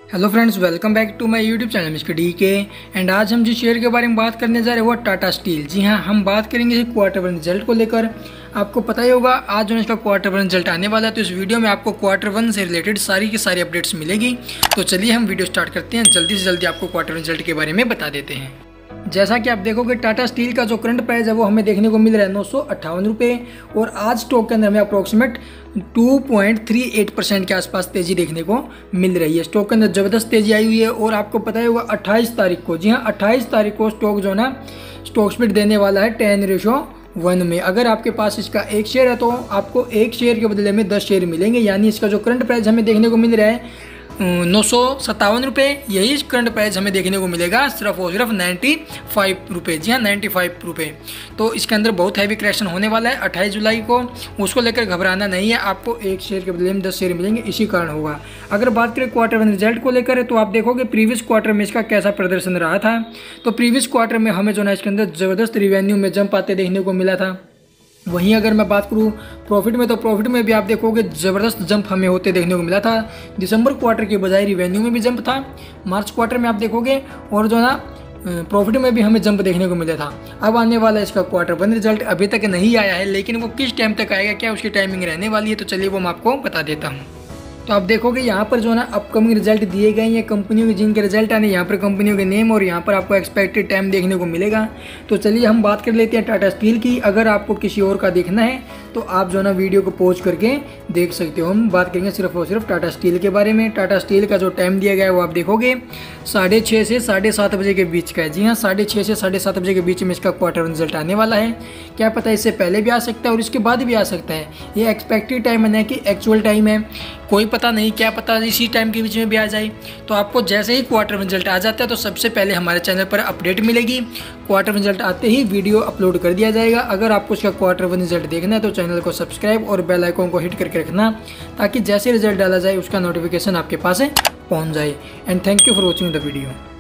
Hello friends, welcome back to my YouTube channel mister D K. And आज हम जिस share के बारे में बात करने जा रहे हैं वो टाटा स्टील। जी हाँ, हम बात करेंगे इस क्वार्टर वन रिजल्ट को लेकर। आपको पता ही होगा आज जो इसका क्वार्टर वन रिजल्ट आने वाला है, तो इस वीडियो में आपको क्वार्टर वन से रिलेटेड सारी की सारी अपडेट्स मिलेगी। तो चलिए हम वीडियो स्टार्ट करते हैं। जल्दी से जल्दी आपको क्वार्टर वन रिजल्ट के बारे में बता देते हैं। जैसा कि आप देखोगे टाटा स्टील का जो करंट प्राइस है वो हमें देखने को मिल रहा है 958 रुपये, और आज स्टॉक के अंदर हमें अप्रोक्सीमेट 2.38% के आसपास तेज़ी देखने को मिल रही है। स्टॉक के अंदर ज़बरदस्त तेज़ी आई हुई है। और आपको पता ही होगा 28 तारीख को, जी हाँ 28 तारीख को स्टॉक जो है ना स्टॉक स्प्लिट देने वाला है 10:1 में। अगर आपके पास इसका एक शेयर है तो आपको एक शेयर के बदले में 10 शेयर मिलेंगे। यानी इसका जो करंट प्राइस हमें देखने को मिल रहा है 957 रुपये, यही करंट प्राइस हमें देखने को मिलेगा सिर्फ और सिर्फ 95 रुपये। जी हाँ 95 रुपये। तो इसके अंदर बहुत हैवी करेक्शन होने वाला है 28 जुलाई को। उसको लेकर घबराना नहीं है, आपको एक शेयर के बदले में 10 शेयर मिलेंगे, इसी कारण होगा। अगर बात करें क्वार्टर वन रिजल्ट को लेकर तो आप देखोगे प्रीवियस क्वार्टर में इसका कैसा प्रदर्शन रहा था। तो प्रीवियस क्वार्टर में हमें जो ना इसके अंदर ज़बरदस्त रिवेन्यू में जंप आते देखने को मिला था। वहीं अगर मैं बात करूं प्रॉफिट में, तो प्रॉफिट में भी आप देखोगे ज़बरदस्त जंप हमें होते देखने को मिला था। दिसंबर क्वार्टर के बजाय रिवेन्यू में भी जंप था। मार्च क्वार्टर में आप देखोगे और जो ना प्रॉफिट में भी हमें जंप देखने को मिला था। अब आने वाला इसका क्वार्टर वन रिजल्ट अभी तक नहीं आया है, लेकिन वो किस टाइम तक आएगा, क्या उसकी टाइमिंग रहने वाली है, तो चलिए वो मैं आपको बता देता हूँ। तो आप देखोगे यहाँ पर जो है ना अपकमिंग रिजल्ट दिए गए हैं कंपनियों के, जिनके रिजल्ट आने यहाँ पर कंपनियों के नेम और यहाँ पर आपको एक्सपेक्टेड टाइम देखने को मिलेगा। तो चलिए हम बात कर लेते हैं टाटा स्टील की। अगर आपको किसी और का देखना है तो आप जो है ना वीडियो को पॉज करके देख सकते हो। हम बात करेंगे सिर्फ और सिर्फ टाटा स्टील के बारे में। टाटा स्टील का जो टाइम दिया गया है वो आप देखोगे 6:30 से 7:30 बजे के बीच का है। जी हाँ 6:30 से 7:30 बजे के बीच में इसका क्वार्टर वन रिजल्ट आने वाला है। क्या पता इससे पहले भी आ सकता है और इसके बाद भी आ सकता है। ये एक्सपेक्टेड टाइम है ना कि एक्चुअल टाइम है, कोई पता नहीं, क्या पता इसी टाइम के बीच में भी आ जाए। तो आपको जैसे ही क्वार्टर वन रिजल्ट आ जाता है तो सबसे पहले हमारे चैनल पर अपडेट मिलेगी। क्वार्टर वन रिजल्ट आते ही वीडियो अपलोड कर दिया जाएगा। अगर आपको इसका क्वार्टर वन रिजल्ट देखना है तो चैनल को सब्सक्राइब और बेल आइकन को हिट करके रखना, ताकि जैसे रिजल्ट डाला जाए उसका नोटिफिकेशन आपके पास पहुंच जाए। And thank you for watching the video.